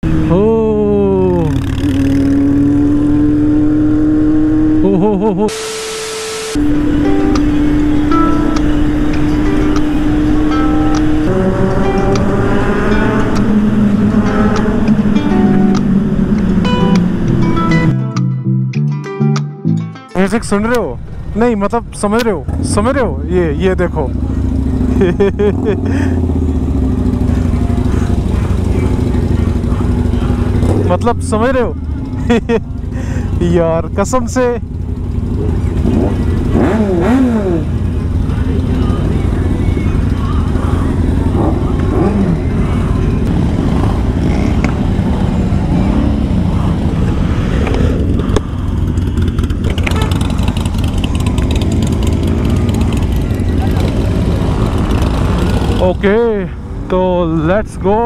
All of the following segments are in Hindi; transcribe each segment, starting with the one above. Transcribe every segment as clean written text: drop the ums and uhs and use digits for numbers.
ओ हो। म्यूजिक सुन रहे हो? नहीं मतलब समझ रहे हो? ये देखो। मतलब समझ रहे हो? यार कसम से। ओके तो लेट्स गो।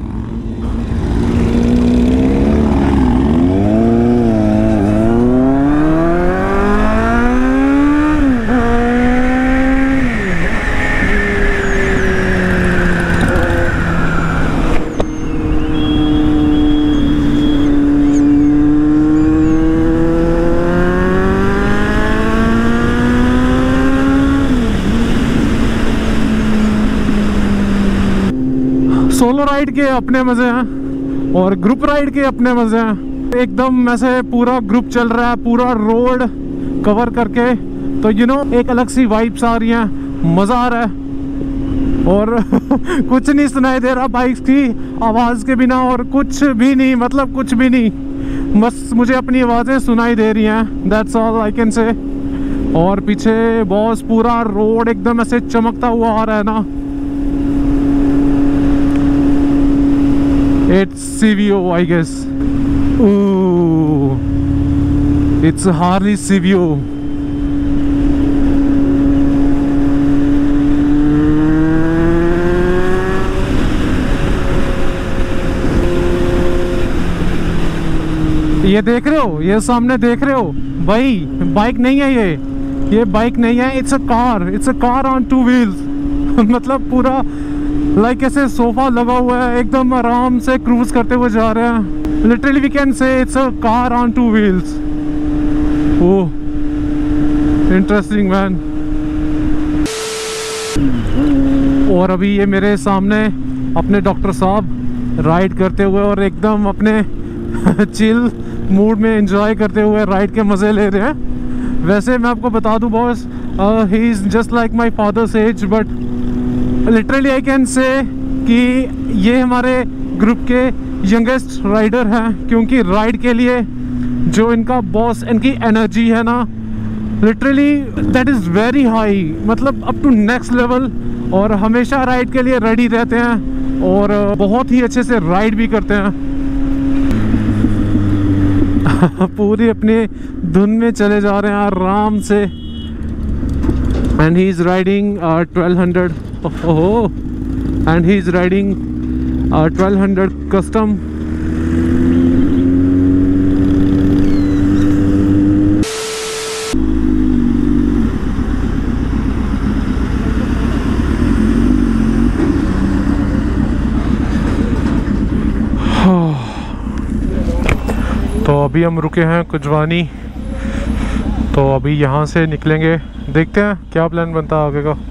सोलो राइड के अपने मजे हैं और ग्रुप राइड के अपने मजे हैं। एकदम ऐसे पूरा ग्रुप चल रहा है, पूरा रोड कवर करके, तो एक अलग सी वाइब्स आ रही हैं, मजा आ रहा है। और कुछ नहीं सुनाई दे रहा बाइक्स की आवाज के बिना, और कुछ भी नहीं, मतलब कुछ भी नहीं, बस मुझे अपनी आवाजें सुनाई दे रही हैं। दैट्स ऑल आई कैन से। और पीछे बॉस पूरा रोड एकदम ऐसे चमकता हुआ आ रहा है ना। It's CVO, I guess. Ooh, it's a Harley CVO. ये देख रहे हो, ये सामने देख रहे हो भाई, बाइक नहीं है ये बाइक नहीं है, it's a car on 2 wheels. मतलब पूरा लाइक ऐसे सोफा लगा हुआ है, एकदम आराम से क्रूज करते हुए जा रहे हैं। Literally we can say it's a car on 2 wheels. Oh interesting man. और अभी ये मेरे सामने अपने डॉक्टर साहब राइड करते हुए और एकदम अपने चिल मूड में एंजॉय करते हुए राइड के मज़े ले रहे हैं। वैसे मैं आपको बता दूं boss, he is just like my father's age, but literally I can say कि ये हमारे ग्रुप के यंगेस्ट राइडर हैं, क्योंकि राइड के लिए जो इनका बॉस, इनकी एनर्जी है ना, literally that is very high, मतलब अप टू नेक्स्ट लेवल। और हमेशा राइड के लिए रेडी रहते हैं और बहुत ही अच्छे से राइड भी करते हैं। पूरी अपनी धुन में चले जा रहे हैं आराम से। And he is riding 1200 and he is riding 1200 custom. तो अभी हम रुके हैं कुजवानी, तो अभी यहाँ से निकलेंगे, देखते हैं क्या प्लान बनता है आगे का।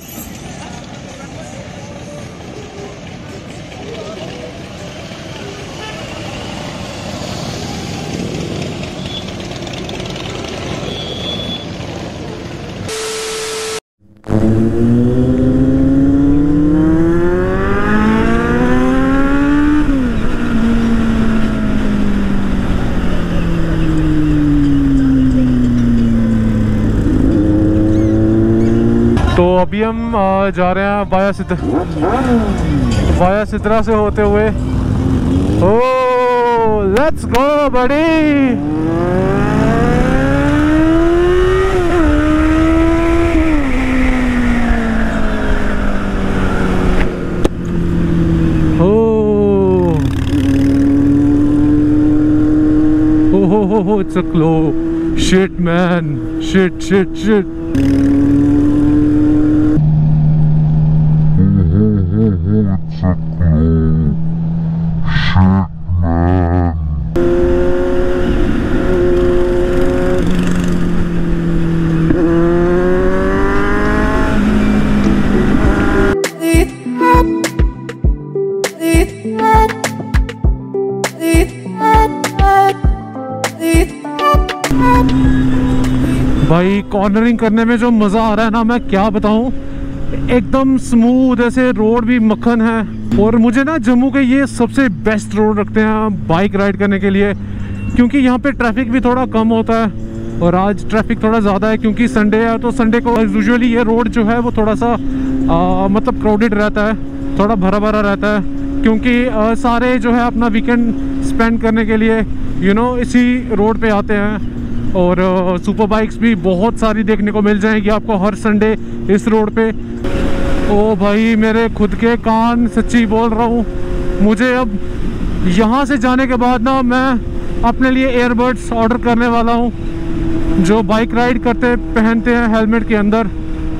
तो अभी हम जा रहे हैं वाया सिद्रा से होते हुए। ओ लेट्स गो बड़ी। Oh, it's a glow. Shit, man. Shit. It's a glow. Shit, भाई कॉर्नरिंग करने में जो मज़ा आ रहा है ना, मैं क्या बताऊं। एकदम स्मूथ, ऐसे रोड भी मक्खन है। और मुझे ना जम्मू के ये सबसे बेस्ट रोड लगते हैं बाइक राइड करने के लिए, क्योंकि यहाँ पे ट्रैफिक भी थोड़ा कम होता है। और आज ट्रैफिक थोड़ा ज़्यादा है क्योंकि संडे है, तो संडे को यूजुअली ये रोड जो है वो थोड़ा सा मतलब क्राउडेड रहता है, थोड़ा भरा भरा रहता है, क्योंकि सारे जो है अपना वीकेंड स्पेंड करने के लिए इसी रोड पे आते हैं। और सुपर बाइक्स भी बहुत सारी देखने को मिल जाएगी आपको हर संडे इस रोड पे। ओ भाई, मेरे खुद के कान, सच्ची बोल रहा हूँ, मुझे अब यहाँ से जाने के बाद ना मैं अपने लिए एयरबड्स ऑर्डर करने वाला हूँ, जो बाइक राइड करते पहनते हैं हेलमेट के अंदर।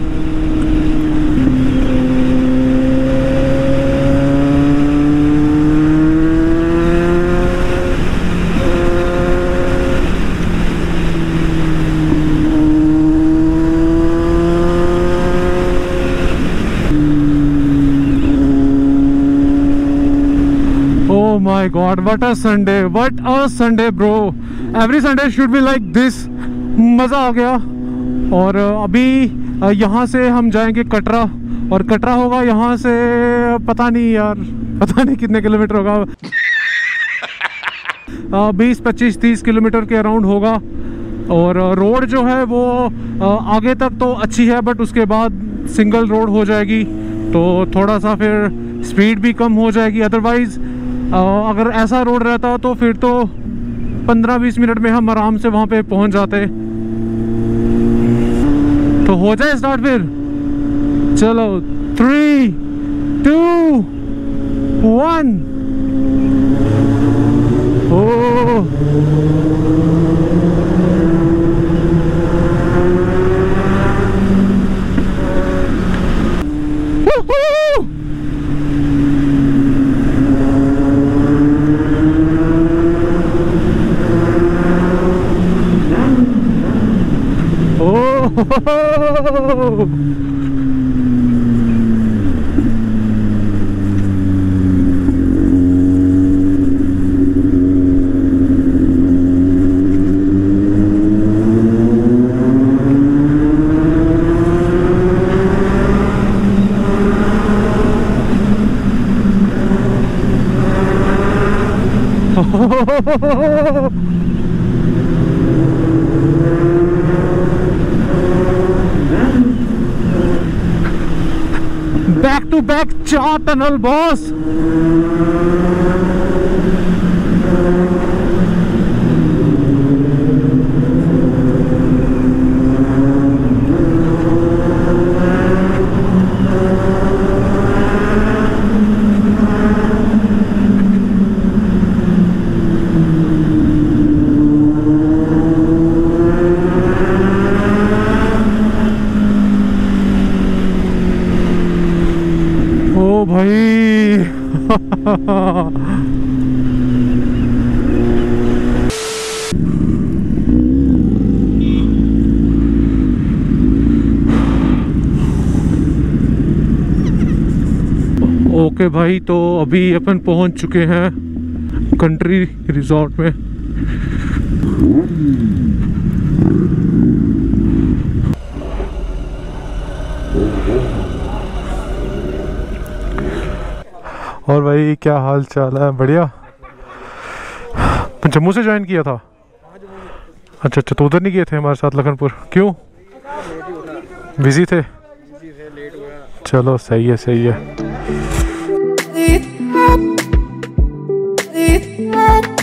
My God, what a Sunday, what a Sunday bro, every Sunday should be like this। मज़ा आ गया। और अभी यहाँ से हम जाएंगे कटरा, और कटरा होगा यहाँ से पता नहीं यार, पता नहीं कितने किलोमीटर होगा, 20-25-30 किलोमीटर के अराउंड होगा। और रोड जो है वो आगे तक तो अच्छी है, बट उसके बाद सिंगल रोड हो जाएगी तो थोड़ा सा फिर स्पीड भी कम हो जाएगी। अदरवाइज़ अगर ऐसा रोड रहता तो फिर तो 15-20 मिनट में हम आराम से वहाँ पे पहुँच जाते। तो हो जाए स्टार्ट फिर, चलो 3, 2, 1। Oh back to back 4 tunnel boss. Oh भाई ओके भाई, तो अभी अपन पहुंच चुके हैं कंट्री रिजॉर्ट में। और भाई क्या हाल चाल है? बढ़िया। जम्मू से ज्वाइन किया था? अच्छा अच्छा, तो उधर नहीं गए थे हमारे साथ लखनपुर? क्यों, बिजी थे? चलो सही है सही है।